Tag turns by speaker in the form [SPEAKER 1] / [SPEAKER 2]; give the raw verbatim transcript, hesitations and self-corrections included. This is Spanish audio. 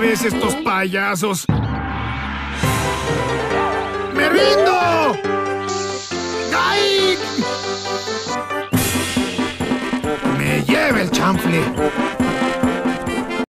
[SPEAKER 1] vez estos payasos! ¡Me rindo! ¡Ay! ¡Me lleva el chanfle!